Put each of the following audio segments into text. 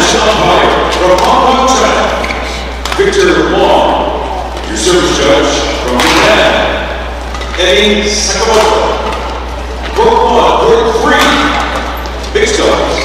National umpire from Hong Kong, China, Victor Long. Your service judge from Japan, Eddie Sakamoto. Court 1, Court 3, Big Stars.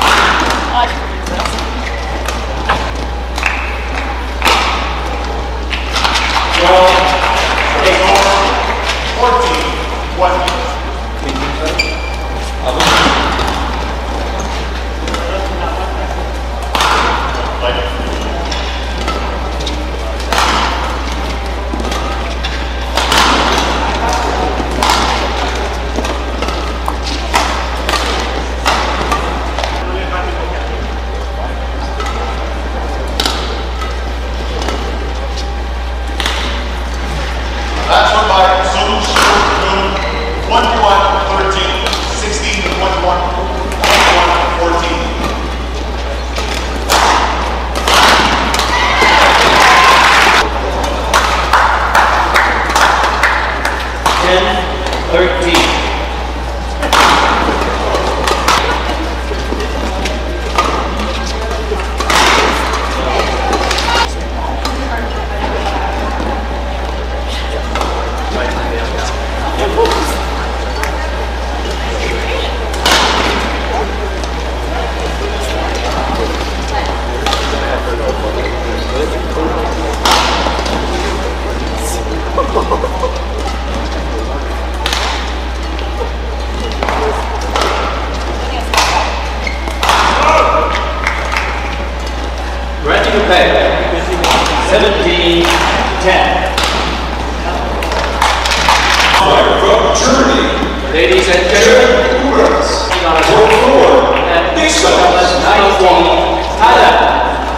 Ladies and gentlemen, Court 4 and Big Stars 9-1, Thailand.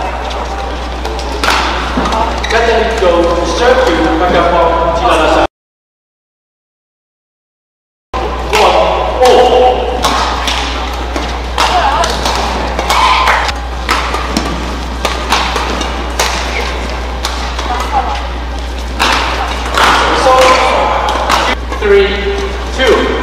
Katalin go serve you, Makapong Tilalasa. 1-all. So, 3-2.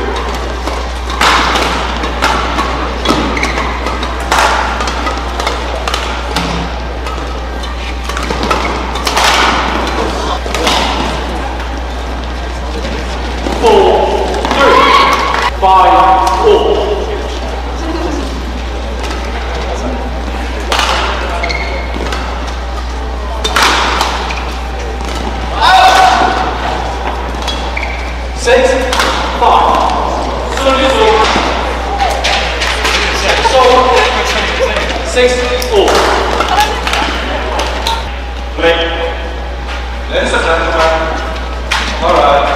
Ladies and gentlemen, alright,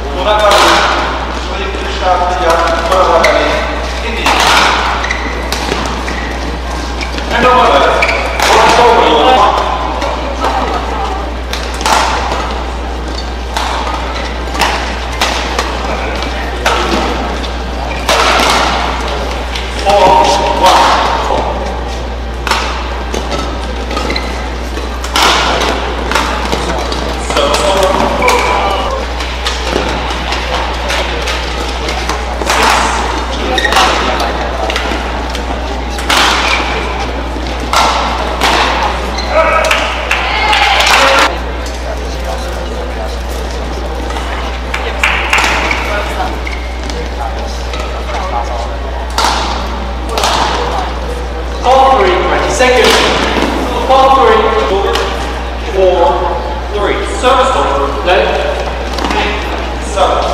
and over there, service over, left, serve.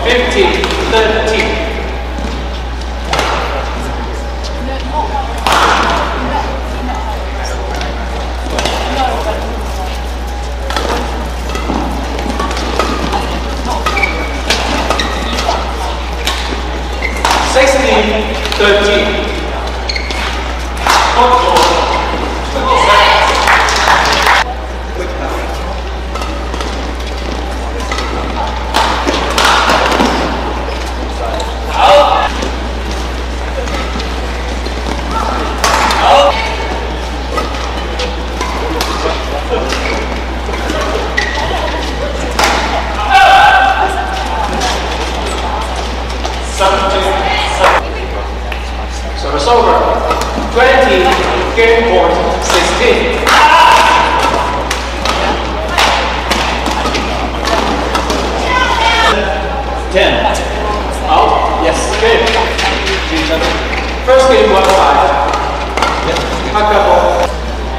15-13. Service over. 20, game court, 16. 10. Out? Yes. Game. First game, 1-5. Hakabo.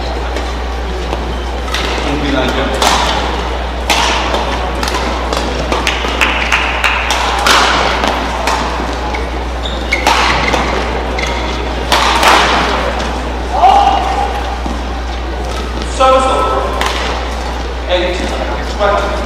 Service over. 8, 20.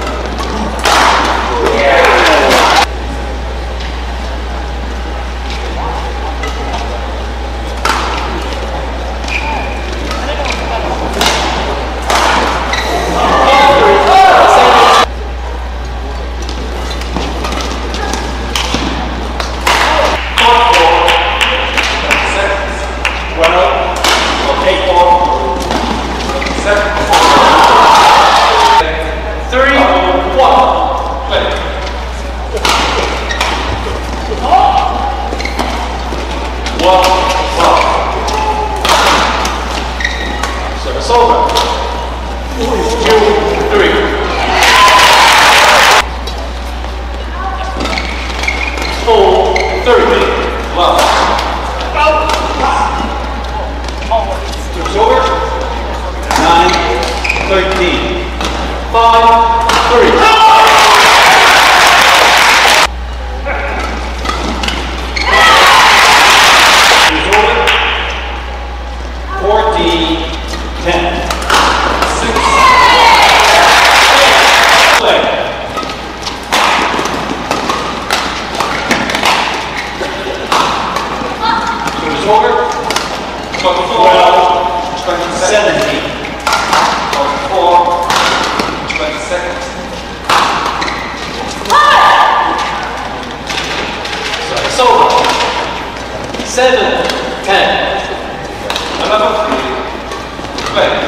Service over. 2-3. Full 30. Love. Service over. 9-13. 5-3. Over. 12, 17. 4, 20 seconds. Service over. 7, 10. 11, 3. Play.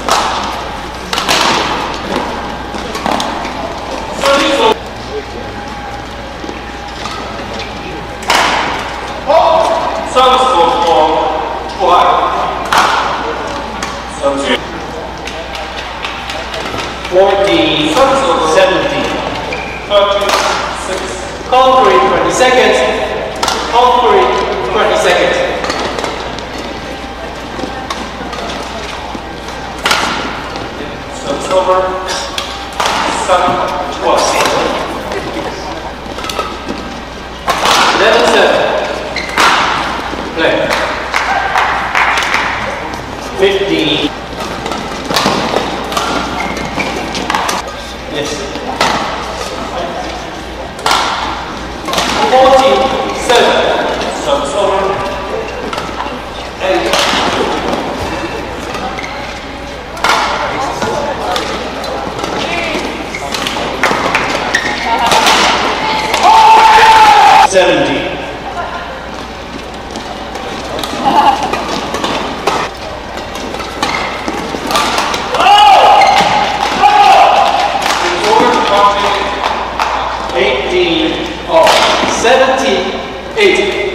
Service for 14, 17. 36. Concrete, 20 seconds. Concrete, 20 seconds. Service over. 7, 12. 11-7. Play. 15. Yes. 14-7. Service over. 8. 17. 18. Oh, 17. 18.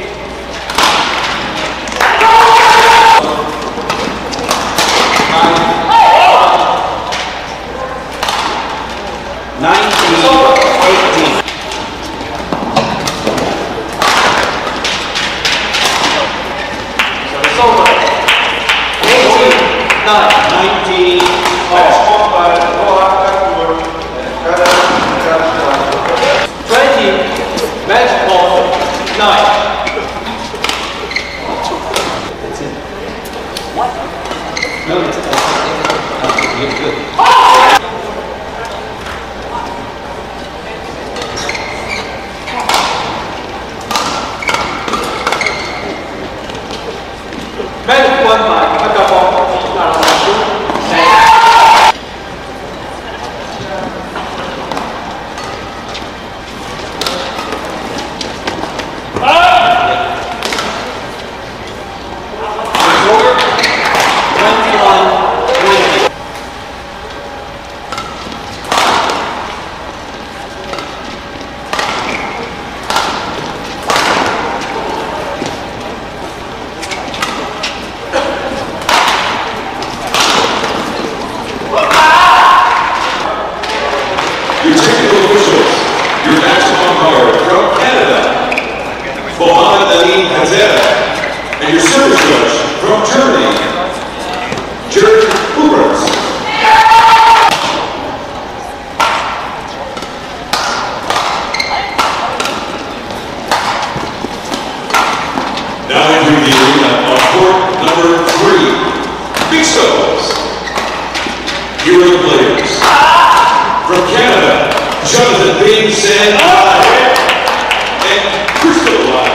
19. 18. So it's over. 18. 19. Oh. 20. Your technical officials, your national umpire from Canada, Mohamed Amin Hazel, and your service judge from Germany, Jörg Hubers. Now entering the arena on court number 3, Bixos. Here are the players. From Canada, Jonathan Bing San and Crystal Lai.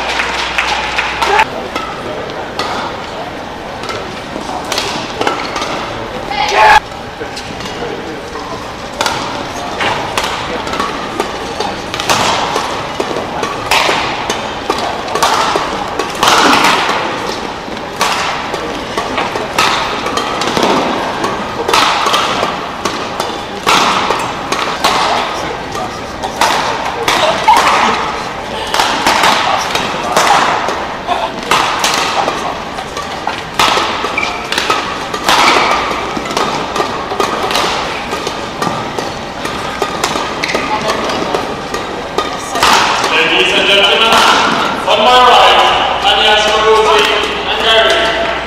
Ladies and gentlemen, on my right, Anya Swarovski and Gary.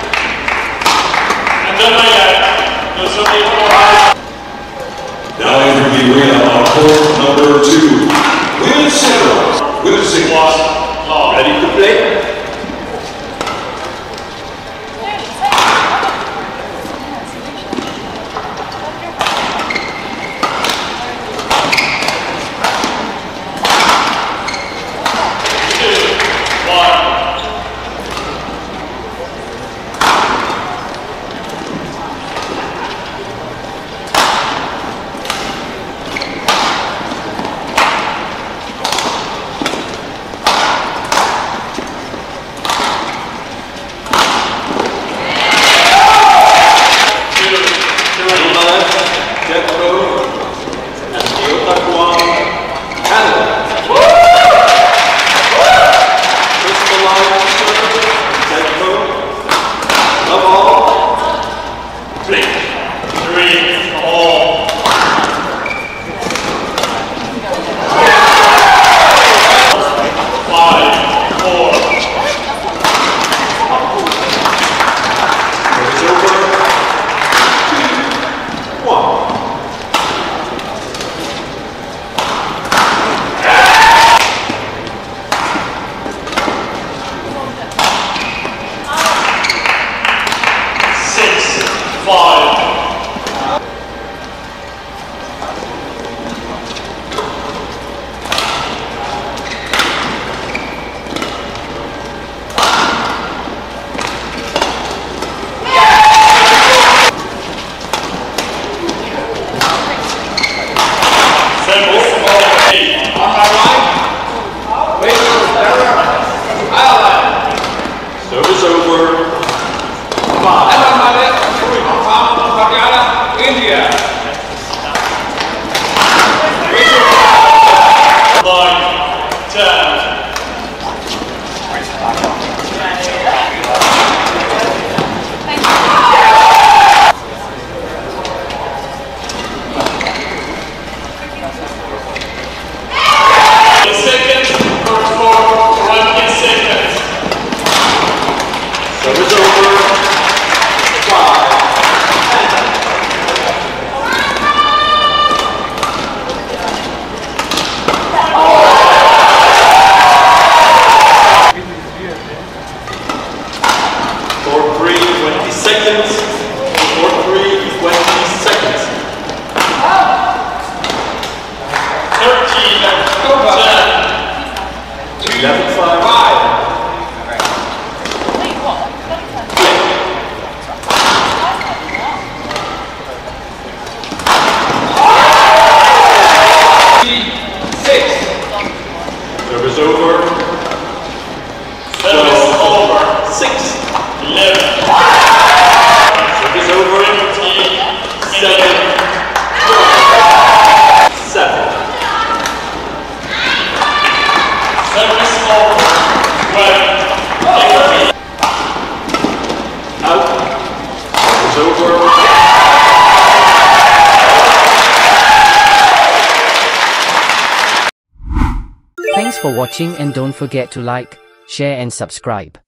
And on my left, those of you who are... Now entering the arena on court number 2, women's settles, women's singles. Ready to play? Service over. India. Line 10. Service over. 5. Seconds, for 3, 20 seconds. 13, 10, 11, 5. Service over. service over, 6. 11, Service over. 7, 7. service over, 12, Out. Service over. for watching and don't forget to like, share and subscribe.